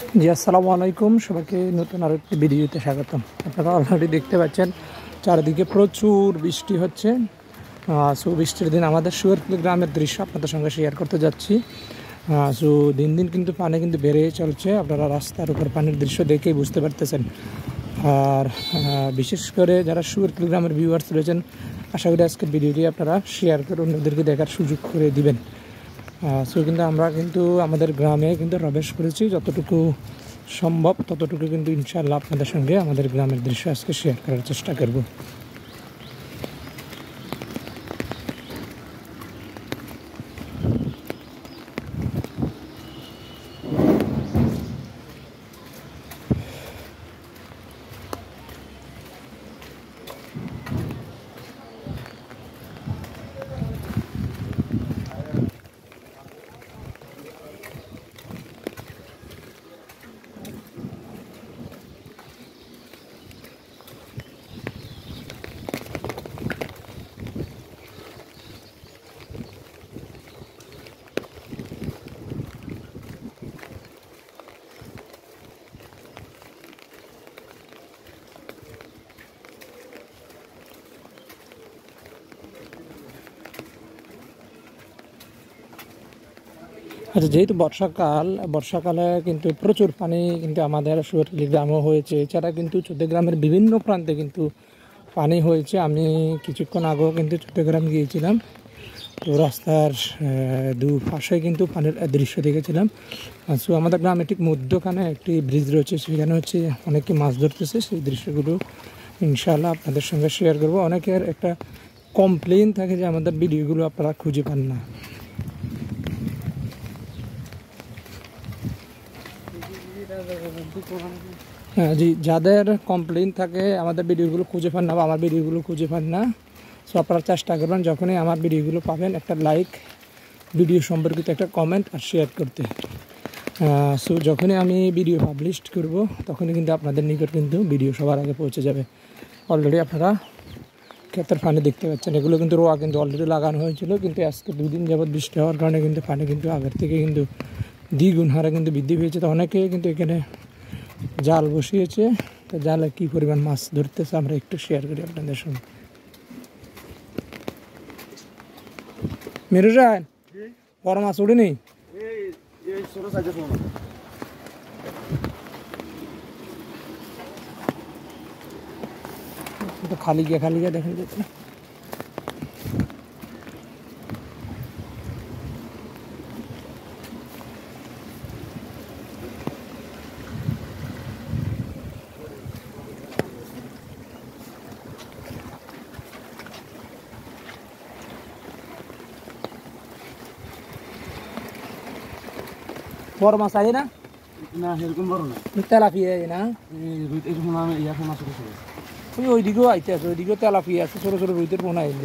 জি আসসালামু আলাইকুম, সবাইকে নতুন আরো একটি ভিডিওতে স্বাগতম। আপনারা অলরেডি দেখতে পাচ্ছেন চারিদিকে প্রচুর বৃষ্টি হচ্ছে। সো বৃষ্টির দিন আমাদের সুয়ারকুলি গ্রামের দৃশ্য আপনাদের সঙ্গে শেয়ার করতে যাচ্ছি। সো দিন দিন কিন্তু পানি কিন্তু বেড়েই চলছে, আপনারা রাস্তার উপর পানির দৃশ্য দেখেই বুঝতে পারতেছেন। আর বিশেষ করে যারা সুয়ারকুলি গ্রামের ভিউয়ার্স রয়েছেন, আশা করি আজকের ভিডিওটি আপনারা শেয়ার করে অন্যদেরকে দেখার সুযোগ করে দিবেন। সো কিন্তু আমরা কিন্তু আমাদের গ্রামে কিন্তু প্রবেশ করেছি, যতটুকু সম্ভব ততটুকু কিন্তু ইনশাআল্লাহ আপনাদের সঙ্গে আমাদের গ্রামের দৃশ্য আজকে শেয়ার করার চেষ্টা করব। আচ্ছা, যেহেতু বর্ষাকালে কিন্তু প্রচুর পানি কিন্তু আমাদের সুয়ারকুলি গ্রামও হয়েছে, এছাড়া কিন্তু চৌদ্দগ্রামের বিভিন্ন প্রান্তে কিন্তু পানি হয়েছে। আমি কিছুক্ষণ আগেও কিন্তু চৌদ্দগ্রাম গিয়েছিলাম, তো রাস্তার দুপাশে কিন্তু পানির দৃশ্য দেখেছিলাম। সো আমাদের গ্রামে ঠিক মধ্যখানে একটি ব্রিজ রয়েছে, সেখানে হচ্ছে অনেকে মাছ ধরতেছে, সেই দৃশ্যগুলো ইনশাআল্লাহ আপনাদের সঙ্গে শেয়ার করব। অনেকের একটা কমপ্লেন থাকে যে আমাদের ভিডিওগুলো আপনারা খুঁজে পান না। হ্যাঁ জি, যাদের কমপ্লেন থাকে আমাদের ভিডিওগুলো খুঁজে পান না বা আমার ভিডিওগুলো খুঁজে পান না, সো আপনারা চেষ্টা করবেন যখনই আমার ভিডিওগুলো পাবেন একটা লাইক, ভিডিও সম্পর্কিত একটা কমেন্ট আর শেয়ার করতে। সো যখনই আমি ভিডিও পাবলিশ করব তখনই কিন্তু আপনাদের নিকট কিন্তু ভিডিও সবার আগে পৌঁছে যাবে। অলরেডি আপনারা ক্ষেতের পানি দেখতে পাচ্ছেন, এগুলো কিন্তু রোয়া কিন্তু অলরেডি লাগানো হয়েছিল, কিন্তু আজকে 2 দিন যাবৎ বৃষ্টি হওয়ার কারণে কিন্তু পানি কিন্তু আগের থেকে কিন্তু দ্বিগুণ হারে কিন্তু বৃদ্ধি পেয়েছে। তো অনেকে কিন্তু এখানে জাল বসিয়েছে, তো জালে কী পরিমাণ মাছ ধরতেছে আমরা একটু শেয়ার করি আপনাদের সঙ্গে। মেরু যায় বড় মাছ উঠেনি, খালি গিয়ে দেখেন যেতে। বড় মাছ আছে না? না এরকম বড় না, তেলাপিয়া না? এরকম আমি ইয়াকে মাছ উঠেছিল। ওই ওইদিকেও আইতে আছে, ওইদিকেও তেলাপিয়া আছে, ছোটো ছোটো রুইতের পোনা আইলে।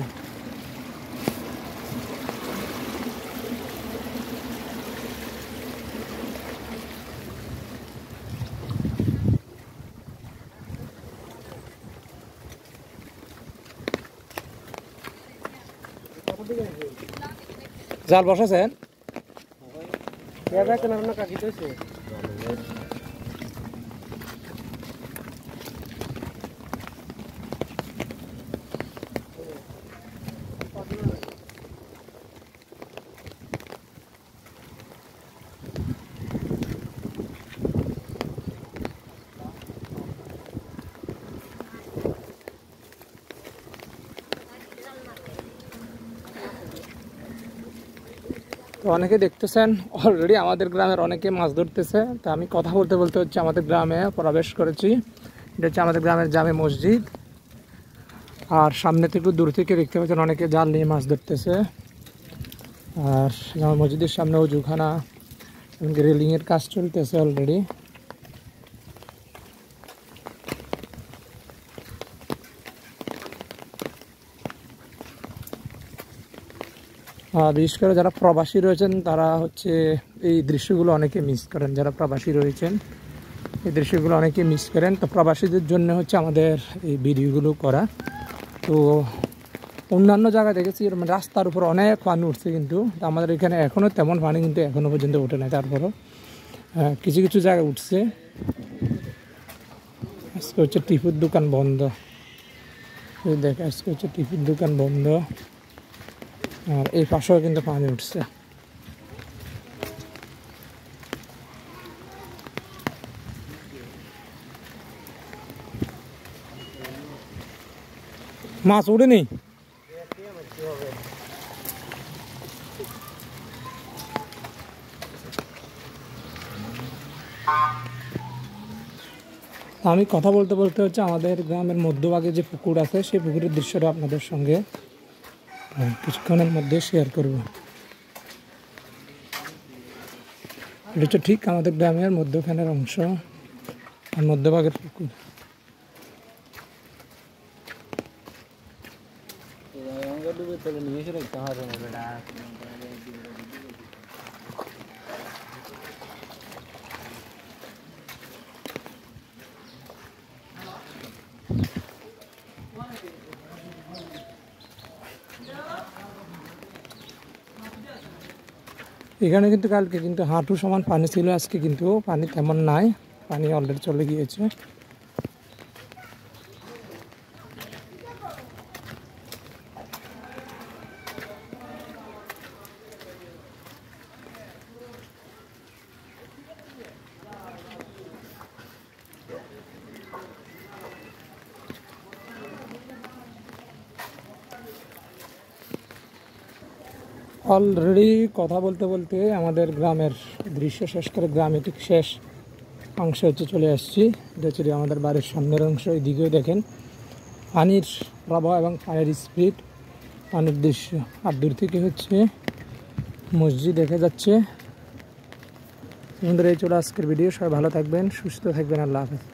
জাল বসাছেন? তো অনেকে দেখতেছেন অলরেডি আমাদের গ্রামের অনেকে মাছ ধরতেছে। তো আমি কথা বলতে বলতে হচ্ছে আমাদের গ্রামে প্রবেশ করেছি। এটা হচ্ছে আমাদের গ্রামের জামে মসজিদ, আর সামনে থেকে দূর থেকে দেখতে পাচ্ছেন অনেকে জাল নিয়ে মাছ ধরতেছে। আর জামে মসজিদের সামনে ওজুখানা এমনকি রেলিংয়ের কাজ চলতেছে অলরেডি। বিশেষ করে যারা প্রবাসী রয়েছেন তারা হচ্ছে এই দৃশ্যগুলো অনেকে মিস করেন। যারা প্রবাসী রয়েছেন এই দৃশ্যগুলো অনেকে মিস করেন। তো প্রবাসীদের জন্য হচ্ছে আমাদের এই ভিডিওগুলো করা। তো অন্যান্য জায়গায় দেখেছি মানে রাস্তার উপর অনেক পানি উঠছে, কিন্তু আমাদের এখানে এখনও তেমন পানি কিন্তু এখনও পর্যন্ত ওঠে না। তারপরও হ্যাঁ, কিছু কিছু জায়গায় উঠছে। আজকে হচ্ছে টিপুর দোকান বন্ধ। এই দেখ, আজকে হচ্ছে টিপুর দোকান বন্ধ। আর এই পাশেও কিন্তু পানি উঠছে। মাছ উঠেনি? আমি কথা বলতে বলতে হচ্ছে আমাদের গ্রামের মধ্যভাগে যে পুকুর আছে সেই পুকুরের দৃশ্যটা আপনাদের সঙ্গে কিছুক্ষণের মধ্যে শেয়ার করব। এটা হচ্ছে ঠিক আমাদের গ্রামের মধ্যখানের অংশ আর মধ্যভাগের পুকুর। এখানে কিন্তু কালকে কিন্তু হাঁটু সমান পানি ছিল, আজকে কিন্তু পানি তেমন নাই, পানি অলরেডি চলে গিয়েছে। অলরেডি কথা বলতে বলতে আমাদের গ্রামের দৃশ্য শেষ করে গ্রামে ঠিক শেষ অংশ হচ্ছে চলে আসছি। এটা হচ্ছে আমাদের বাড়ির সামনের অংশ। এদিকেও দেখেন পানির প্রবাহ এবং পানির স্পিড, পানির দৃশ্য। আর দূর থেকে হচ্ছে মসজিদ দেখা যাচ্ছে। আমাদের এই চলে আজকের ভিডিও। সবাই ভালো থাকবেন, সুস্থ থাকবেন। আল্লাহ হাফেজ।